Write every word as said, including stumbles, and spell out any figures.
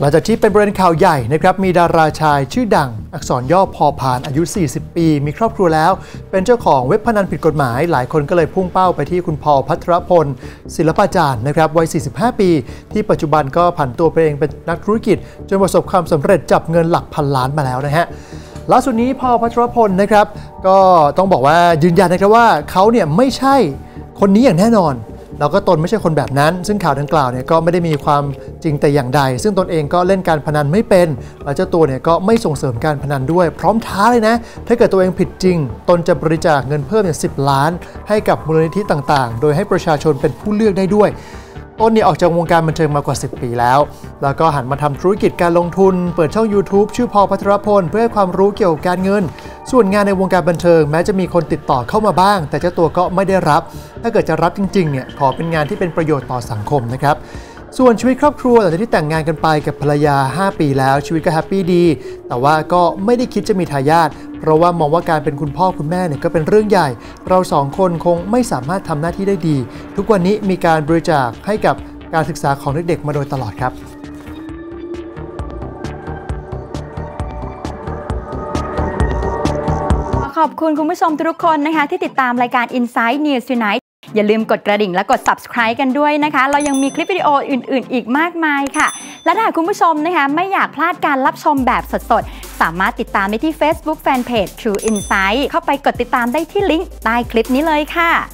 ลังจากที่เป็นประเด็นข่าวใหญ่นะครับมีดาราชายชื่อดังอักษรย่อพอพานอายุสี่สิบปีมีครอบครัวแล้วเป็นเจ้าของเว็บพนันผิดกฎหมายหลายคนก็เลยพุ่งเป้าไปที่คุณพอลภัทรพลศิลปาจารย์นะครับวัยสี่สิบห้าปีที่ปัจจุบันก็ผันตัวไปเองเป็นนักธุรกิจจนประสบความสำเร็จจับเงินหลักพันล้านมาแล้วนะฮะล่าสุดนี้พอลภัทรพลนะครับก็ต้องบอกว่ายืนยันนะครับว่าเขาเนี่ยไม่ใช่คนนี้อย่างแน่นอนแล้วก็ตนไม่ใช่คนแบบนั้นซึ่งข่าวดังกล่าวเนี่ยก็ไม่ได้มีความจริงแต่อย่างใดซึ่งตนเองก็เล่นการพนันไม่เป็นและเจ้าตัวเนี่ยก็ไม่ส่งเสริมการพนันด้วยพร้อมท้าเลยนะถ้าเกิดตัวเองผิดจริงตนจะบริจาคเงินเพิ่มอย่างสิบล้านให้กับมูลนิธิต่างๆโดยให้ประชาชนเป็นผู้เลือกได้ด้วยต้นเนี่ยออกจากวงการบันเทิงมากว่าสิบปีแล้วแล้วก็หันมาทำธุรกิจการลงทุนเปิดช่อง ยูทูบ ชื่อพอลภัทรพลเพื่อให้ความรู้เกี่ยวกับการเงินส่วนงานในวงการบันเทิงแม้จะมีคนติดต่อเข้ามาบ้างแต่เจ้าตัวก็ไม่ได้รับถ้าเกิดจะรับจริงๆเนี่ยขอเป็นงานที่เป็นประโยชน์ต่อสังคมนะครับส่วนชีวิตครอบครัวหลังจากที่แต่งงานกันไปกับภรรยาห้าปีแล้วชีวิตก็แฮปปี้ดีแต่ว่าก็ไม่ได้คิดจะมีทายาทเพราะว่ามองว่าการเป็นคุณพ่อคุณแม่เนี่ยก็เป็นเรื่องใหญ่เราสองคนคงไม่สามารถทำหน้าที่ได้ดีทุกวันนี้มีการบริจาคให้กับการศึกษาของเด็กๆมาโดยตลอดครับขอบคุณคุณผู้ชมทุกคนนะคะที่ติดตามรายการ Inside News Tonight อย่าลืมกดกระดิ่งและกด Subscribe กันด้วยนะคะเรายังมีคลิปวิดีโออื่นๆอีกมากมายค่ะและถ้าคุณผู้ชมนะคะไม่อยากพลาดการรับชมแบบสดๆสามารถติดตามได้ที่ Facebook Fanpage True Insight เข้าไปกดติดตามได้ที่ลิงก์ใต้คลิปนี้เลยค่ะ